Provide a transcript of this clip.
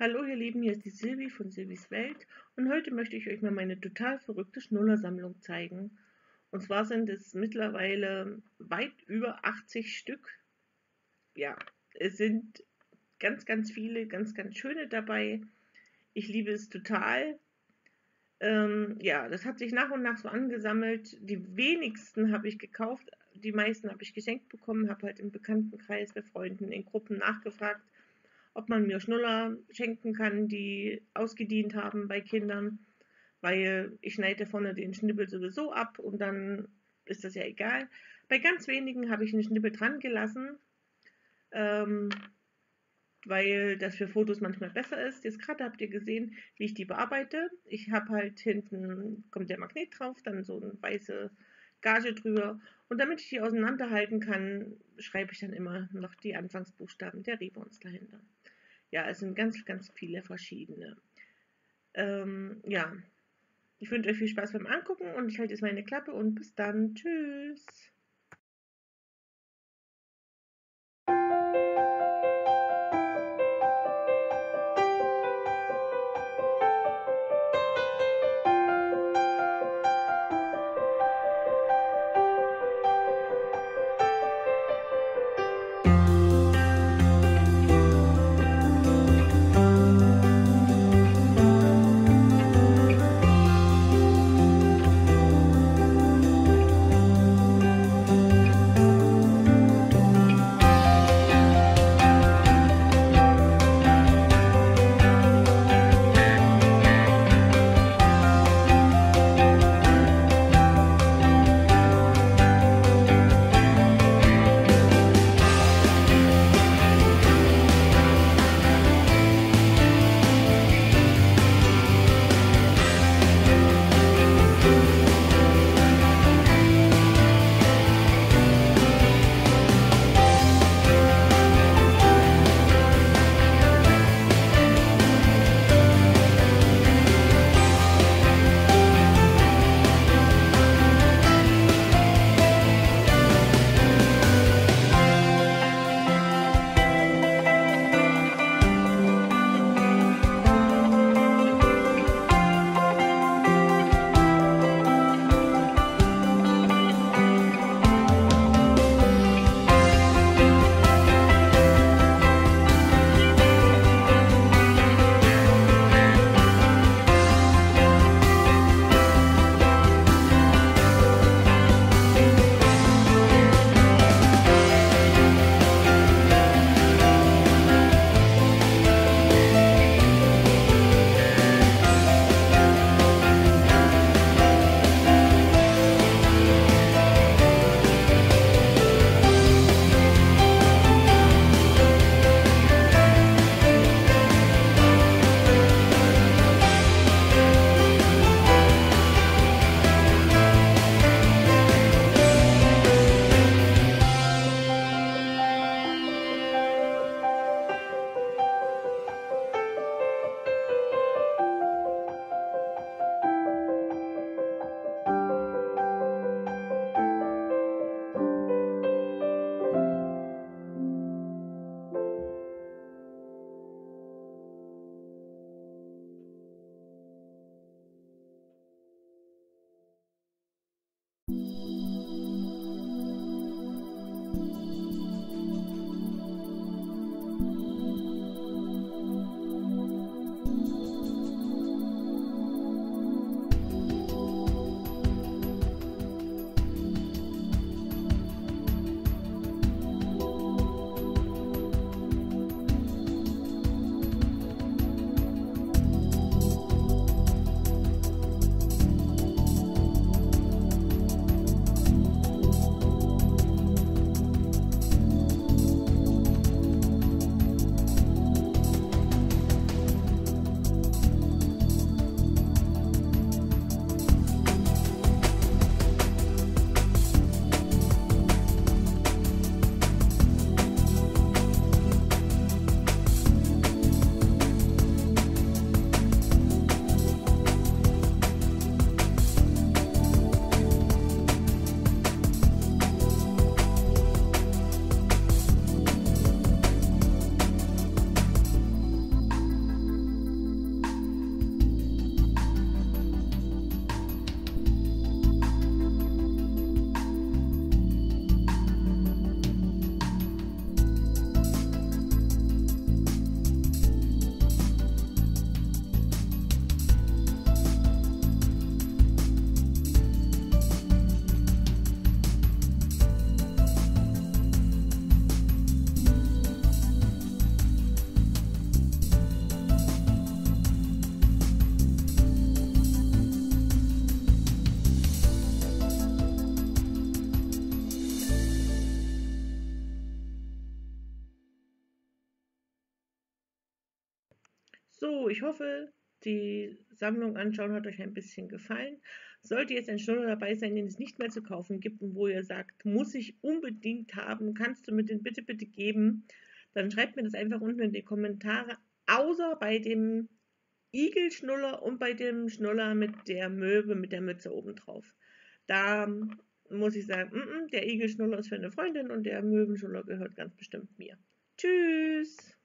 Hallo ihr Lieben, hier ist die Silvi von Silvis Welt und heute möchte ich euch mal meine total verrückte Schnullersammlung zeigen. Und zwar sind es mittlerweile weit über 80 Stück. Ja, es sind ganz viele, ganz schöne dabei. Ich liebe es total. Ja, das hat sich nach und nach so angesammelt. Die wenigsten habe ich gekauft, die meisten habe ich geschenkt bekommen, habe halt im Bekanntenkreis bei Freunden in Gruppen nachgefragt, ob man mir Schnuller schenken kann, die ausgedient haben bei Kindern, weil ich schneide vorne den Schnibbel sowieso ab und dann ist das ja egal. Bei ganz wenigen habe ich einen Schnibbel dran gelassen, ähm, weil das für Fotos manchmal besser ist. Jetzt gerade habt ihr gesehen, wie ich die bearbeite. Ich habe halt hinten, kommt der Magnet drauf, dann so eine weiße Gage drüber. Und damit ich die auseinanderhalten kann, schreibe ich dann immer noch die Anfangsbuchstaben der Ribbons dahinter. Ja, es sind ganz viele verschiedene. Ja, ich wünsche euch viel Spaß beim Angucken und ich halte jetzt meine Klappe und bis dann. Tschüss. So, ich hoffe, die Sammlung anschauen hat euch ein bisschen gefallen. Sollte jetzt ein Schnuller dabei sein, den es nicht mehr zu kaufen gibt und wo ihr sagt, muss ich unbedingt haben, kannst du mir den bitte, bitte geben, dann schreibt mir das einfach unten in die Kommentare, außer bei dem Igelschnuller und bei dem Schnuller mit der Möwe, mit der Mütze oben drauf. Da muss ich sagen, der Igelschnuller ist für eine Freundin und der Möwenschnuller gehört ganz bestimmt mir. Tschüss!